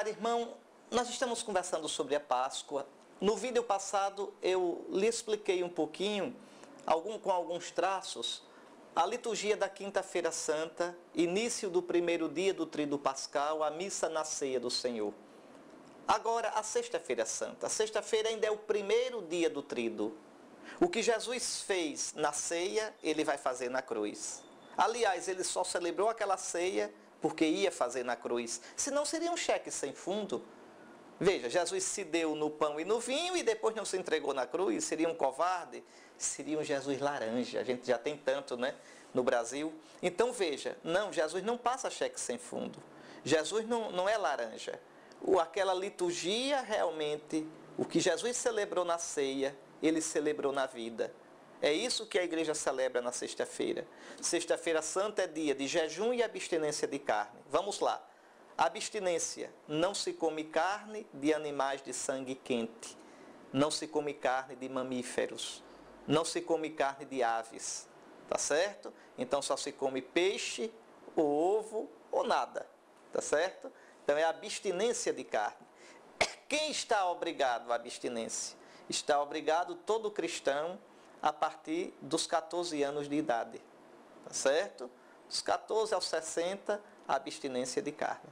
Caro irmão, nós estamos conversando sobre a Páscoa. No vídeo passado eu lhe expliquei um pouquinho, com alguns traços, a liturgia da Quinta-feira Santa, início do primeiro dia do Tríduo Pascal, a missa na ceia do Senhor. Agora, a Sexta-feira Santa. A sexta-feira ainda é o primeiro dia do Tríduo. O que Jesus fez na ceia, ele vai fazer na cruz. Aliás, ele só celebrou aquela ceia porque ia fazer na cruz. Senão seria um cheque sem fundo. Veja, Jesus se deu no pão e no vinho e depois não se entregou na cruz. Seria um covarde? Seria um Jesus laranja. A gente já tem tanto, né, no Brasil. Então veja, não, Jesus não passa cheque sem fundo. Jesus não é laranja. Aquela liturgia realmente, o que Jesus celebrou na ceia, ele celebrou na vida. É isso que a igreja celebra na sexta-feira. Sexta-feira Santa é dia de jejum e abstinência de carne. Vamos lá. Abstinência. Não se come carne de animais de sangue quente. Não se come carne de mamíferos. Não se come carne de aves. Tá certo? Então só se come peixe, ou ovo, ou nada. Tá certo? Então é abstinência de carne. Quem está obrigado à abstinência? Está obrigado todo cristão a partir dos 14 anos de idade. Tá certo? Dos 14 aos 60, a abstinência de carne.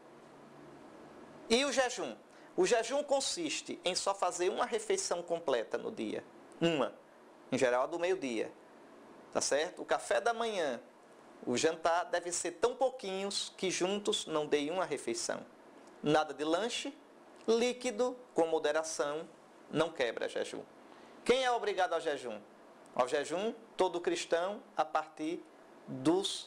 E o jejum? O jejum consiste em só fazer uma refeição completa no dia. Uma. Em geral, do meio-dia. Tá certo? O café da manhã, o jantar deve ser tão pouquinhos que juntos não deem uma refeição. Nada de lanche, líquido, com moderação, não quebra jejum. Quem é obrigado ao jejum? Ao jejum, todo cristão a partir dos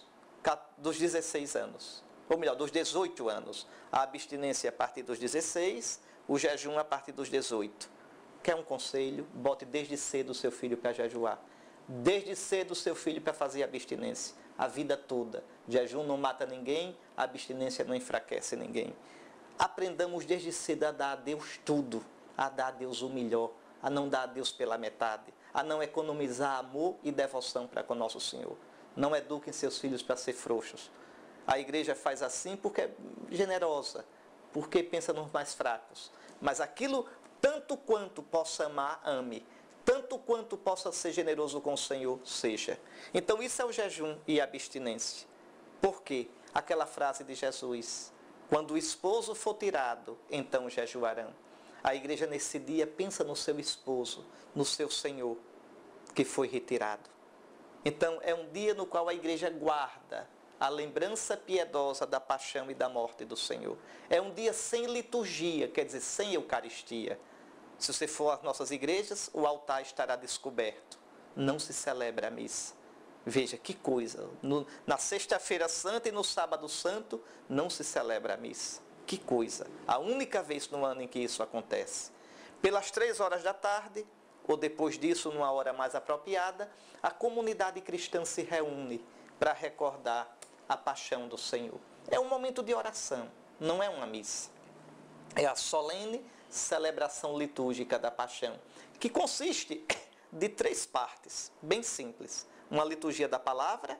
16 anos. Ou melhor, dos 18 anos. A abstinência a partir dos 16, o jejum a partir dos 18. Quer um conselho? Bote desde cedo o seu filho para jejuar. Desde cedo o seu filho para fazer abstinência. A vida toda. Jejum não mata ninguém, a abstinência não enfraquece ninguém. Aprendamos desde cedo a dar a Deus tudo, a dar a Deus o melhor, a não dar a Deus pela metade, a não economizar amor e devoção para com o nosso Senhor. Não eduquem seus filhos para ser frouxos. A igreja faz assim porque é generosa, porque pensa nos mais fracos. Mas aquilo, tanto quanto possa amar, ame. Tanto quanto possa ser generoso com o Senhor, seja. Então isso é o jejum e a abstinência. Por quê? Aquela frase de Jesus: quando o esposo for tirado, então jejuarão. A igreja nesse dia pensa no seu esposo, no seu Senhor, que foi retirado. Então é um dia no qual a igreja guarda a lembrança piedosa da paixão e da morte do Senhor. É um dia sem liturgia, quer dizer, sem Eucaristia. Se você for às nossas igrejas, o altar estará descoberto. Não se celebra a missa. Veja que coisa, na Sexta-feira Santa e no Sábado Santo não se celebra a missa. Que coisa, a única vez no ano em que isso acontece. Pelas 3 horas da tarde, ou depois disso, numa hora mais apropriada, a comunidade cristã se reúne para recordar a paixão do Senhor. É um momento de oração, não é uma missa. É a solene celebração litúrgica da paixão, que consiste de 3 partes, bem simples. Uma liturgia da palavra,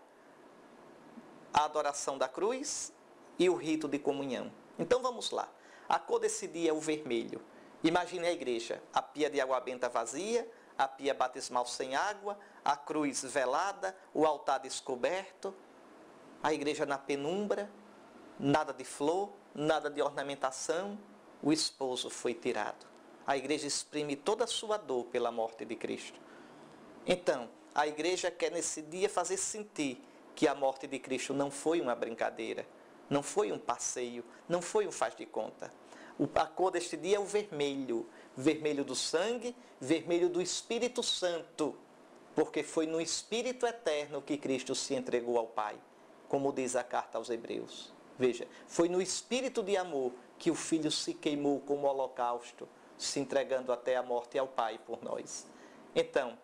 a adoração da cruz e o rito de comunhão. Então vamos lá. A cor desse dia é o vermelho. Imagine a igreja, a pia de água benta vazia, a pia batismal sem água, a cruz velada, o altar descoberto, a igreja na penumbra, nada de flor, nada de ornamentação, o esposo foi tirado. A igreja exprime toda a sua dor pela morte de Cristo. Então, a igreja quer nesse dia fazer sentir que a morte de Cristo não foi uma brincadeira, não foi um passeio, não foi um faz de conta. A cor deste dia é o vermelho, vermelho do sangue, vermelho do Espírito Santo, porque foi no Espírito Eterno que Cristo se entregou ao Pai, como diz a carta aos Hebreus. Veja, foi no Espírito de amor que o Filho se queimou como holocausto, se entregando até a morte ao Pai por nós. Então,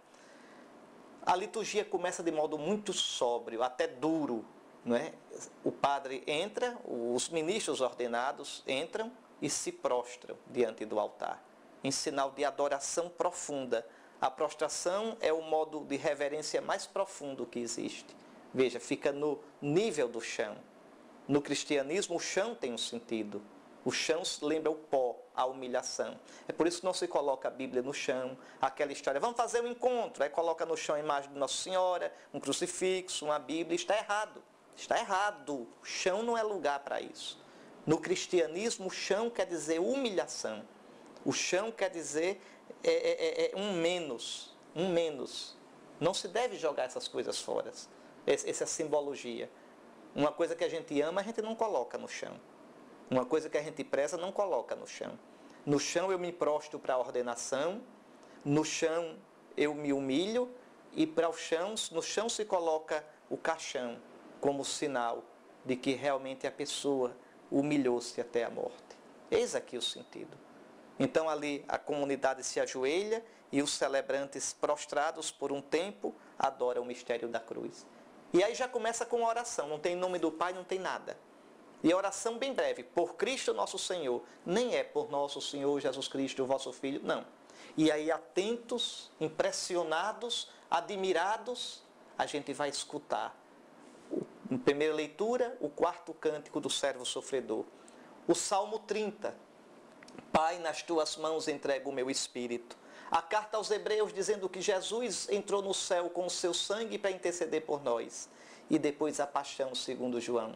a liturgia começa de modo muito sóbrio, até duro, não é? O padre entra, os ministros ordenados entram e se prostram diante do altar, em sinal de adoração profunda. A prostração é o modo de reverência mais profundo que existe. Veja, fica no nível do chão. No cristianismo, o chão tem um sentido. O chão lembra o pó, a humilhação. É por isso que não se coloca a Bíblia no chão, aquela história, vamos fazer um encontro, aí coloca no chão a imagem de Nossa Senhora, um crucifixo, uma Bíblia, está errado. Está errado. O chão não é lugar para isso. No cristianismo, o chão quer dizer humilhação. O chão quer dizer um menos. Não se deve jogar essas coisas fora. Essa simbologia. Uma coisa que a gente ama, a gente não coloca no chão. Uma coisa que a gente preza, não coloca no chão. No chão eu me prostro para a ordenação, no chão eu me humilho, e no chão se coloca o caixão, como sinal de que realmente a pessoa humilhou-se até a morte. Eis aqui o sentido. Então ali a comunidade se ajoelha e os celebrantes prostrados por um tempo adoram o mistério da cruz. E aí já começa com a oração, não tem nome do Pai, não tem nada. E a oração bem breve, por Cristo nosso Senhor, nem é por nosso Senhor Jesus Cristo, vosso Filho, não. E aí atentos, impressionados, admirados, a gente vai escutar. Em primeira leitura, o quarto cântico do servo sofredor. O Salmo 30. Pai, nas tuas mãos entrego o meu espírito. A carta aos Hebreus dizendo que Jesus entrou no céu com o seu sangue para interceder por nós. E depois a paixão segundo João.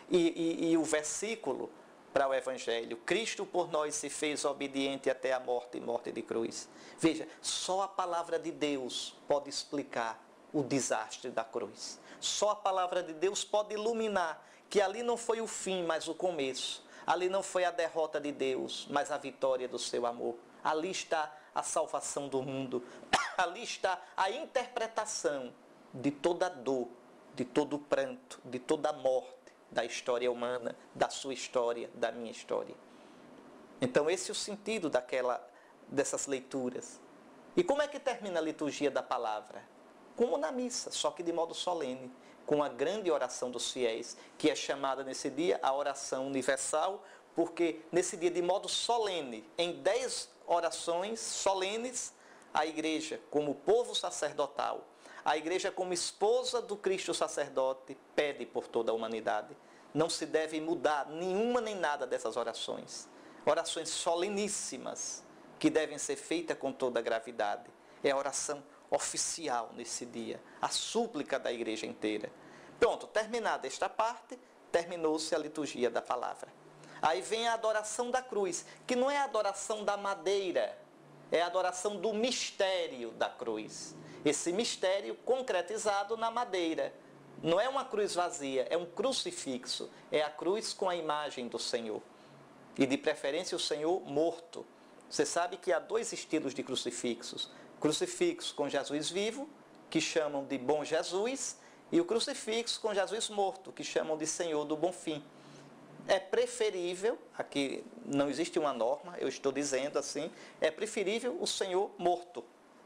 E o versículo para o Evangelho. Cristo por nós se fez obediente até a morte e morte de cruz. Veja, só a palavra de Deus pode explicar o desastre da cruz. Só a palavra de Deus pode iluminar que ali não foi o fim, mas o começo. Ali não foi a derrota de Deus, mas a vitória do seu amor. Ali está a salvação do mundo. Ali está a interpretação de toda dor, de todo pranto, de toda morte da história humana, da sua história, da minha história. Então esse é o sentido dessas leituras. E como é que termina a liturgia da palavra? Como na missa, só que de modo solene, com a grande oração dos fiéis, que é chamada nesse dia a oração universal, porque nesse dia de modo solene, em 10 orações solenes, a igreja como povo sacerdotal, a igreja como esposa do Cristo sacerdote, pede por toda a humanidade. Não se deve mudar nenhuma nem nada dessas orações. Orações soleníssimas, que devem ser feitas com toda a gravidade. É a oração oficial nesse dia, a súplica da igreja inteira. Pronto, terminada esta parte, terminou-se a liturgia da palavra. Aí vem a adoração da cruz, que não é a adoração da madeira, é a adoração do mistério da cruz. Esse mistério concretizado na madeira. Não é uma cruz vazia, é um crucifixo. É a cruz com a imagem do Senhor. E de preferência o Senhor morto. Você sabe que há 2 estilos de crucifixos. Crucifixo com Jesus vivo, que chamam de Bom Jesus, e o crucifixo com Jesus morto, que chamam de Senhor do Bom Fim. É preferível, aqui não existe uma norma, eu estou dizendo assim, é preferível o Senhor morto.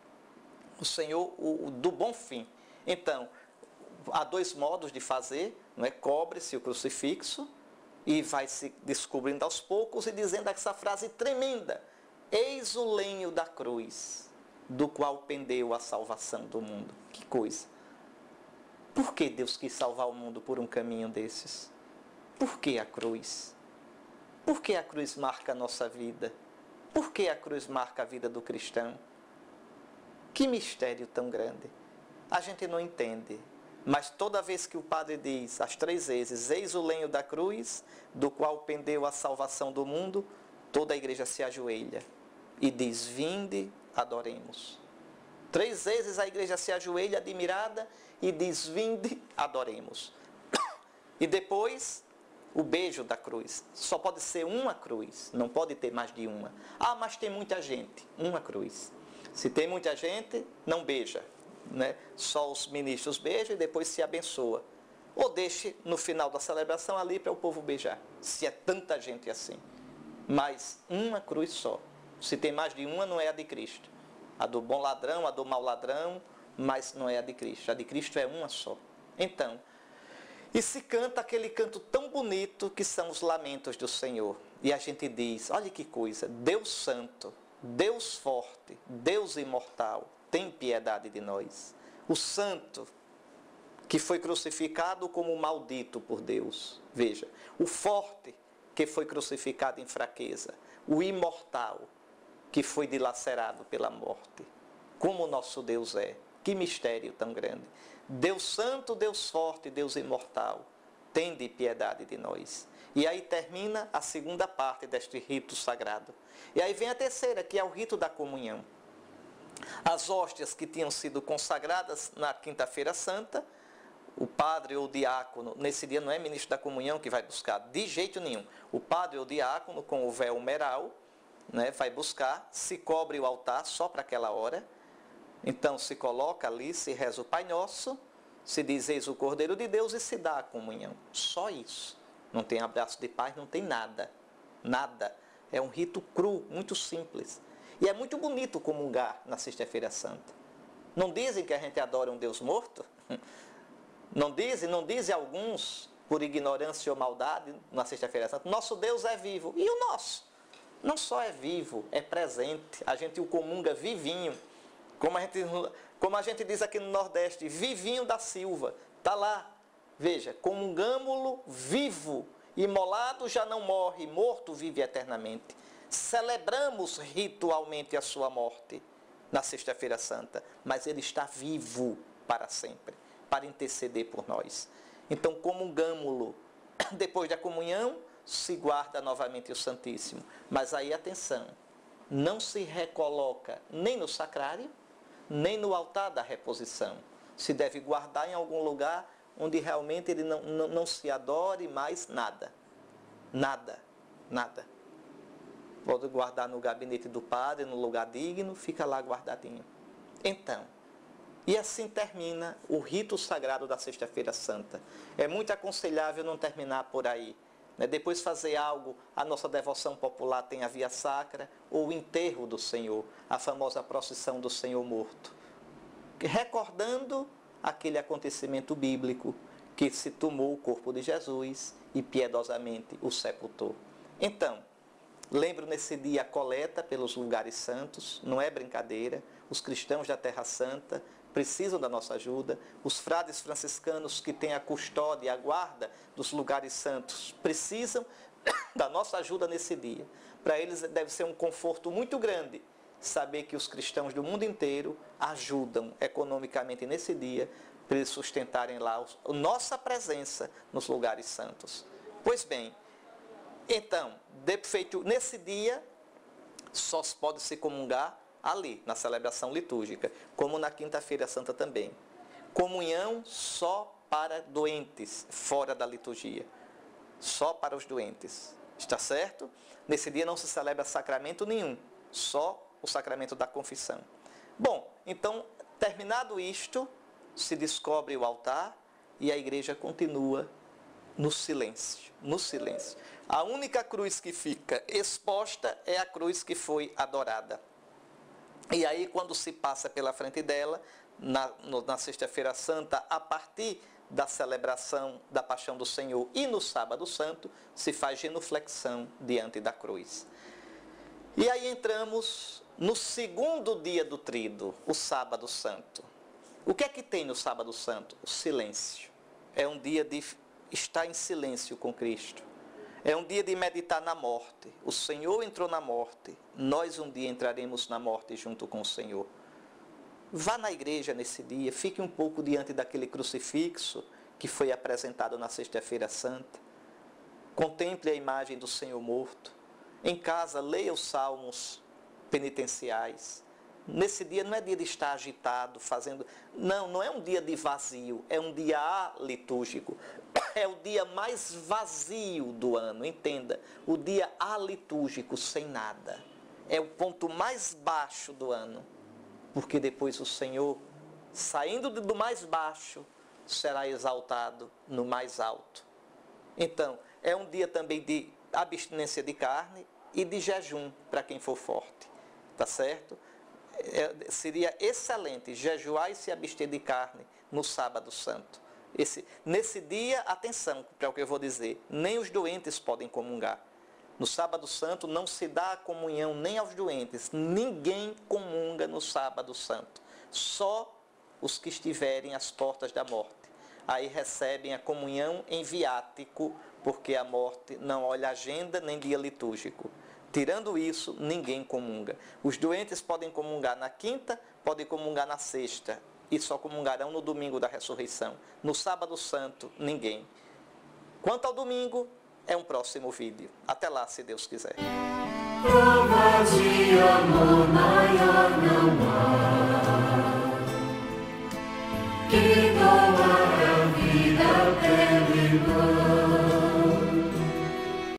O Senhor do Bom Fim. Então, há 2 modos de fazer, não é? Cobre-se o crucifixo e vai se descobrindo aos poucos e dizendo essa frase tremenda: eis o lenho da cruz, do qual pendeu a salvação do mundo. Que coisa! Por que Deus quis salvar o mundo por um caminho desses? Por que a cruz? Por que a cruz marca a nossa vida? Por que a cruz marca a vida do cristão? Que mistério tão grande! A gente não entende. Mas toda vez que o padre diz, as 3 vezes, eis o lenho da cruz, do qual pendeu a salvação do mundo, toda a igreja se ajoelha e diz, vinde, adoremos. 3 vezes a igreja se ajoelha admirada e diz, vinde, adoremos. E depois, o beijo da cruz. Só pode ser uma cruz, não pode ter mais de uma. Ah, mas tem muita gente. Uma cruz. Se tem muita gente, não beija. Né? Só os ministros beijam e depois se abençoa. Ou deixe no final da celebração ali para o povo beijar, se é tanta gente assim. Mas uma cruz só. Se tem mais de uma, não é a de Cristo. A do bom ladrão, a do mau ladrão, mas não é a de Cristo. A de Cristo é uma só. Então, e se canta aquele canto tão bonito que são os lamentos do Senhor. E a gente diz, olha que coisa, Deus Santo, Deus Forte, Deus Imortal, tem piedade de nós. O santo que foi crucificado como maldito por Deus. Veja, o forte que foi crucificado em fraqueza, o imortal, que foi dilacerado pela morte. Como o nosso Deus é, que mistério tão grande. Deus santo, Deus forte, Deus imortal, tende piedade de nós. E aí termina a segunda parte deste rito sagrado. E aí vem a terceira, que é o rito da comunhão. As hóstias que tinham sido consagradas na quinta-feira santa, o padre ou o diácono, nesse dia não é ministro da comunhão que vai buscar, de jeito nenhum. O padre ou o diácono, com o véu meral, né, vai buscar, se cobre o altar só para aquela hora. Então se coloca ali, se reza o Pai Nosso, se diz eis o Cordeiro de Deus e se dá a comunhão. Só isso. Não tem abraço de paz, não tem nada. Nada. É um rito cru, muito simples. E é muito bonito comungar na Sexta-feira Santa. Não dizem que a gente adora um Deus morto? Não dizem alguns, por ignorância ou maldade, na Sexta-feira Santa, nosso Deus é vivo. E o nosso? Não só é vivo, é presente. A gente o comunga vivinho. Como a gente diz aqui no Nordeste, vivinho da Silva. Está lá. Veja, comungamo-lo vivo. Imolado já não morre, morto vive eternamente. Celebramos ritualmente a sua morte na Sexta-feira Santa, mas ele está vivo para sempre, para interceder por nós. Então comungamo-lo. Depois da comunhão, se guarda novamente o Santíssimo. Mas aí atenção, não se recoloca nem no sacrário, nem no altar da reposição. Se deve guardar em algum lugar onde realmente ele não se adore mais nada. Nada, nada. Pode guardar no gabinete do padre, no lugar digno, fica lá guardadinho. Então, e assim termina o rito sagrado da Sexta-feira Santa. É muito aconselhável não terminar por aí. Né? Depois fazer algo, a nossa devoção popular tem a via sacra, ou o enterro do Senhor, a famosa procissão do Senhor morto. Recordando aquele acontecimento bíblico que se tomou o corpo de Jesus e piedosamente o sepultou. Então, lembro nesse dia a coleta pelos lugares santos, não é brincadeira, os cristãos da Terra Santa precisam da nossa ajuda, os frades franciscanos que têm a custódia e a guarda dos lugares santos precisam da nossa ajuda nesse dia. Para eles deve ser um conforto muito grande saber que os cristãos do mundo inteiro ajudam economicamente nesse dia para eles sustentarem lá a nossa presença nos lugares santos. Pois bem, então, feito nesse dia, só se pode se comungar ali, na celebração litúrgica, como na Quinta-feira Santa também. Comunhão só para doentes, fora da liturgia. Só para os doentes. Está certo? Nesse dia não se celebra sacramento nenhum, só o sacramento da confissão. Bom, então, terminado isto, se descobre o altar e a igreja continua no silêncio, no silêncio. A única cruz que fica exposta é a cruz que foi adorada. E aí, quando se passa pela frente dela, na Sexta-feira Santa, a partir da celebração da Paixão do Senhor e no Sábado Santo, se faz genuflexão diante da cruz. E aí entramos no segundo dia do Tríduo, o Sábado Santo. O que é que tem no Sábado Santo? O silêncio. É um dia de estar em silêncio com Cristo. É um dia de meditar na morte. O Senhor entrou na morte. Nós um dia entraremos na morte junto com o Senhor. Vá na igreja nesse dia, fique um pouco diante daquele crucifixo que foi apresentado na Sexta-feira Santa. Contemple a imagem do Senhor morto. Em casa, leia os salmos penitenciais. Nesse dia não é dia de estar agitado, fazendo... Não é um dia de vazio, é um dia alitúrgico. É o dia mais vazio do ano, entenda. O dia alitúrgico, sem nada. É o ponto mais baixo do ano. Porque depois o Senhor, saindo do mais baixo, será exaltado no mais alto. Então, é um dia também de abstinência de carne e de jejum para quem for forte. Tá certo? Seria excelente jejuar e se abster de carne no Sábado Santo. Nesse dia, atenção para o que eu vou dizer, nem os doentes podem comungar. No Sábado Santo não se dá a comunhão nem aos doentes, ninguém comunga no Sábado Santo, só os que estiverem às portas da morte. Aí recebem a comunhão em viático porque a morte não olha agenda nem dia litúrgico. Tirando isso, ninguém comunga. Os doentes podem comungar na quinta, podem comungar na sexta, e só comungarão no domingo da ressurreição. No sábado santo, ninguém. Quanto ao domingo, é um próximo vídeo. Até lá, se Deus quiser. Prova de amor maior não há, que doa a vida pelo